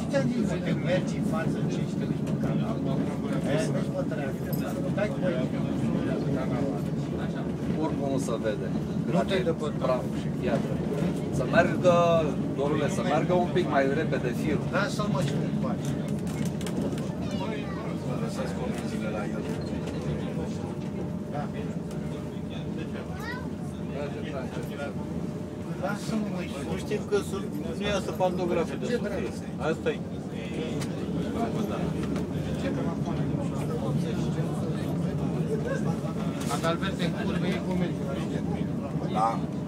ți-am zis că mergi în față în ce știu pe canal. Aia nu-ți pot treacă. Dai cu ei. Oricum nu se vede. Nu te dă pe praf și piatră. Să meargă, dorule, să meargă un pic mai repede firul. Lasă-l mă și cum faci. Lăsați condițiile la el. Da. Lasă-mă mă și... Nu știm că nu iasă pantografe de sus. Asta-i. Adalberte în curve e cum merge. Da.